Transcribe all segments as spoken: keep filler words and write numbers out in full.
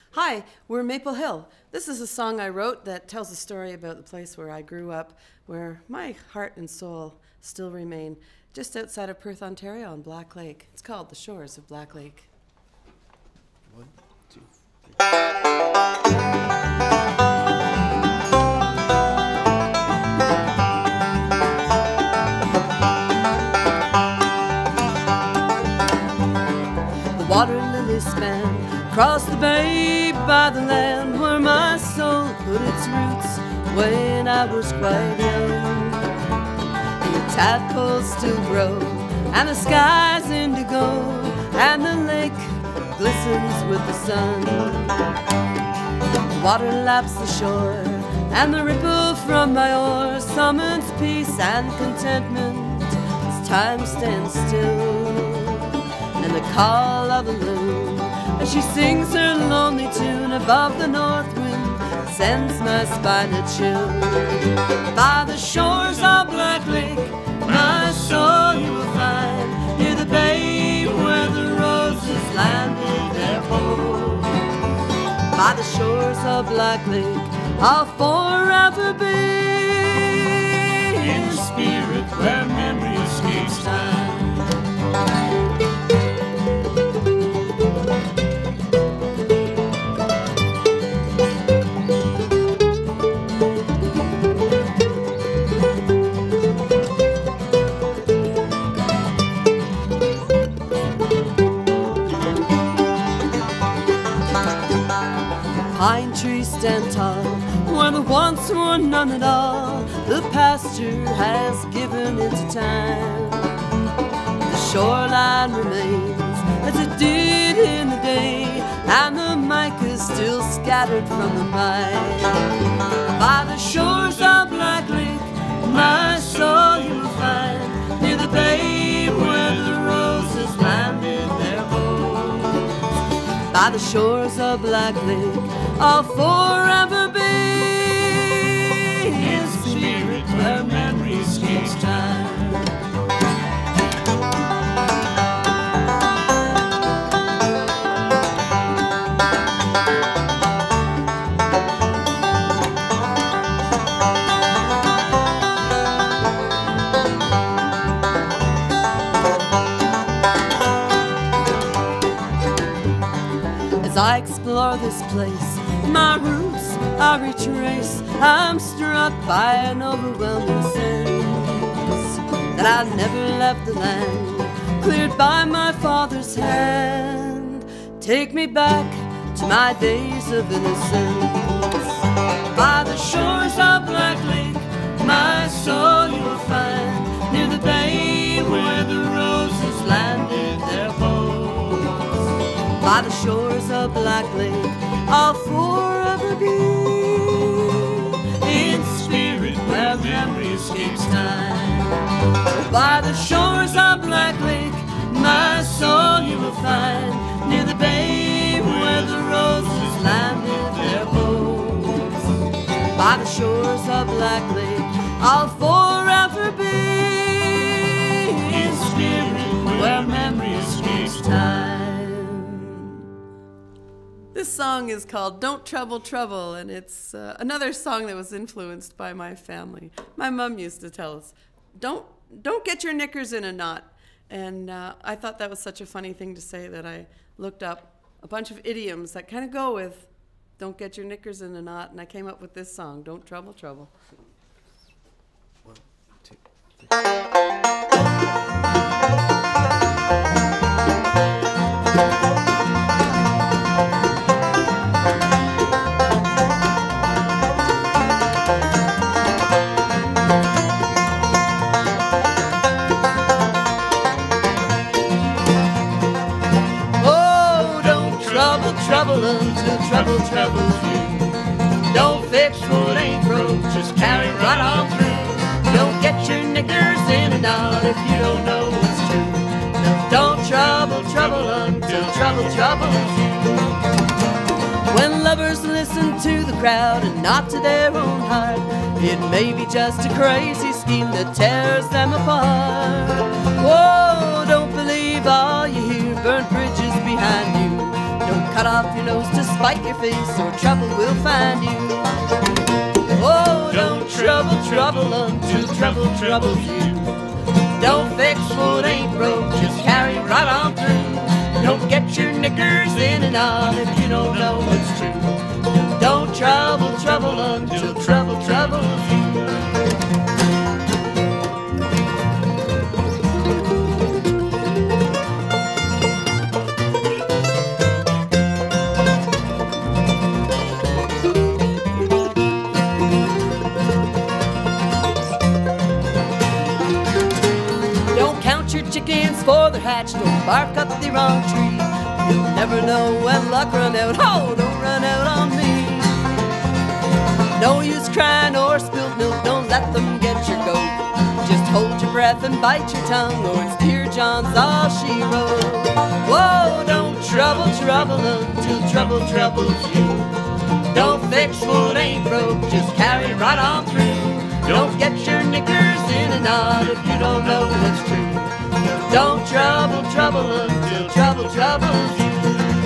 Hi, we're Maple Hill. This is a song I wrote that tells a story about the place where I grew up, where my heart and soul still remain, just outside of Perth, Ontario on Black Lake. It's called The Shores of Black Lake. One, two, three. Water lilies span across the bay by the land where my soul put its roots when I was quite young. And the tadpoles still grow, and the sky's indigo, and the lake glistens with the sun. The water laps the shore, and the ripple from my oar summons peace and contentment as time stands still. And the call of the loon as she sings her lonely tune above the north wind sends my spine a chill. By the shores of Black Lake, my soul you will find, near the bay where the roses landed their home. By the shores of Black Lake, I'll forever be in spirit where memory escapes time. Pine trees stand tall where there once were none at all. The pasture has given into time. The shoreline remains as it did in the day, and the mica's still scattered from the mine. By the shores of Black Lake, my soul you will find, near the bay where the roses landed their homes. By the shores of Black Lake, I'll forever be in spirit where memory escapes time. As I explore this place, my roots I retrace. I'm struck by an overwhelming sense that I never left the land cleared by my father's hand. Take me back to my days of innocence. By the shores of Black Lake, my soul you will find, near the bay where the roses landed their bones. By the shores of Black Lake, I'll forever be in spirit where memory escapes time. By the shores of Black Lake, my soul you will find, near the bay where the roses landed their bones. By the shores of Black Lake, I'll forever be in spirit where memory escapes time. This song is called Don't Trouble Trouble, and it's uh, another song that was influenced by my family. My mom used to tell us, don't, don't get your knickers in a knot. And uh, I thought that was such a funny thing to say that I looked up a bunch of idioms that kind of go with don't get your knickers in a knot, and I came up with this song, Don't Trouble Trouble. One, two, three. Trouble until trouble troubles you. Don't fix what ain't broke, just carry right on through. Don't get your knickers in a knot if you don't know what's true. No, don't trouble trouble until trouble troubles you. When lovers listen to the crowd and not to their own heart, it may be just a crazy scheme that tears them apart. Whoa, don't believe all you hear, burn bridges behind you. Don't cut off your nose comes to spite your face, or trouble will find you. Oh, don't trouble trouble until trouble troubles you. Don't fix what ain't broke, just carry right on through. Don't get your knickers in and on if you don't know what's true. Don't trouble trouble until trouble troubles you. Chickens for their hatch, don't bark up the wrong tree. You'll never know when luck run out. Oh, don't run out on me. No use crying or spilled milk, don't let them get your goat. Just hold your breath and bite your tongue, or it's Dear John's all she wrote. Whoa, don't trouble trouble until trouble troubles you. Don't fix what ain't broke, just carry right on through. Don't get your knickers in and on if you don't know what's true. Don't trouble trouble until trouble troubles you.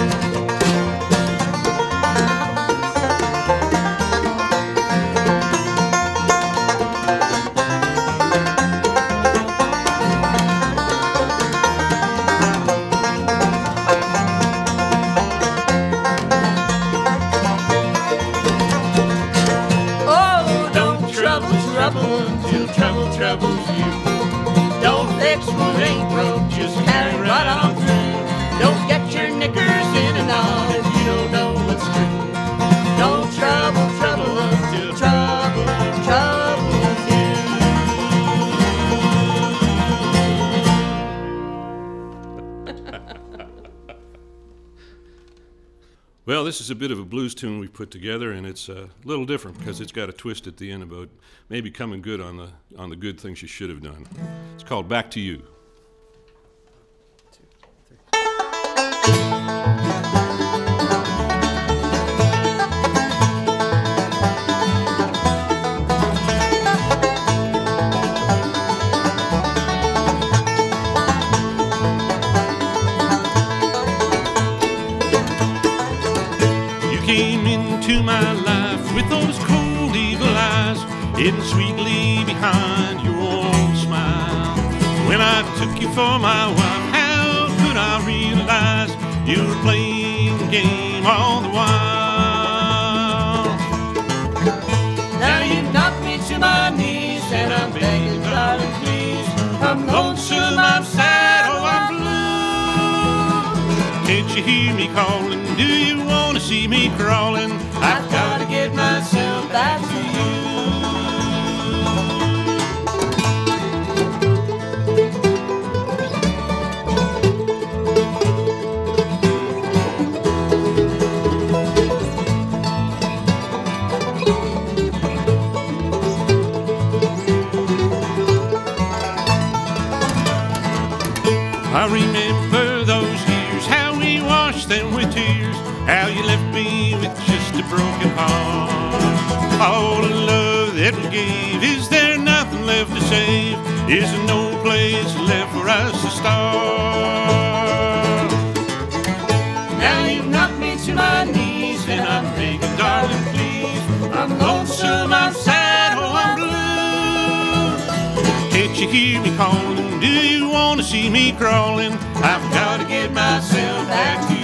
Oh, don't trouble trouble until trouble troubles you. Don't fix what ain't broke, just carry right on through. Don't get your knickers in and on if you don't know what's true. Don't trouble trouble until trouble troubles you. Well, this is a bit of a blues tune we put together, and it's a little different because it's got a twist at the end about maybe coming good on the on the good things you should have done. It's called Back to You. Came into my life with those cold evil eyes, hidden sweetly behind your warm smile. When I took you for my wife, how could I realize you were playing the game all the while? Now you've knocked me to my knees, and I'm begging, darling, please. I'm lonesome, I'm sad, oh, I'm blue. Can't you hear me calling? Do you want to see me crawling? I've got to get myself back to you. I remember those years, how we washed them with tears, how you left me with just a broken heart. All the love that we gave, is there nothing left to save? Is there no place left for us to start? Now you've knocked me to my knees, and I'm begging, darling, please. I'm lonesome, I'm sad, oh, I'm blue. Can't you hear me calling? Do you want to see me crawling? I've got to get myself back to you.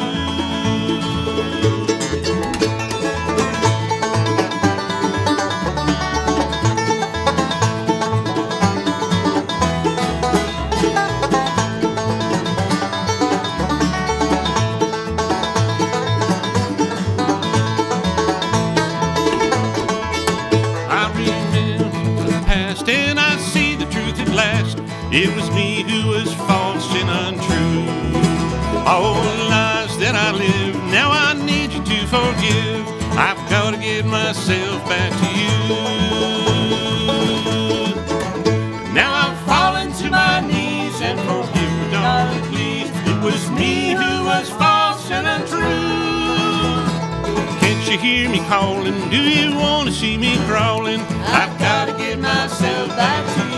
It was me who was false and untrue. All the lies that I lived, now I need you to forgive. I've got to get myself back to you. Now I'm falling to my knees, and forgive me, darling, please. It was me who was false and untrue. Can't you hear me calling? Do you want to see me crawling? I've got to get myself back to you.